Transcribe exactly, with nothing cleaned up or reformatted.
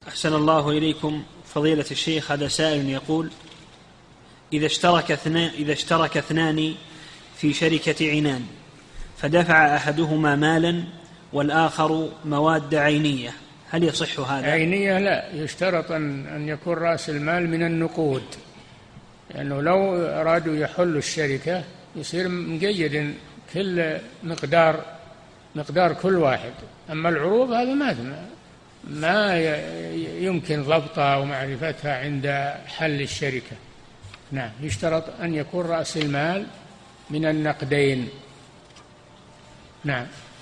أحسن الله إليكم فضيلة الشيخ. هذا سائل يقول: إذا اشترك اثنان, إذا اشترك اثنان في شركة عنان فدفع أحدهما مالا والآخر مواد عينية، هل يصح هذا؟ عينية لا، يشترط أن يكون رأس المال من النقود، لأنه لو أرادوا يحلوا الشركة يصير مقيد كل مقدار مقدار كل واحد. أما العروض هذا ما ما يمكن ضبطها ومعرفتها عند حل الشركة. نعم، يشترط أن يكون رأس المال من النقدين. نعم.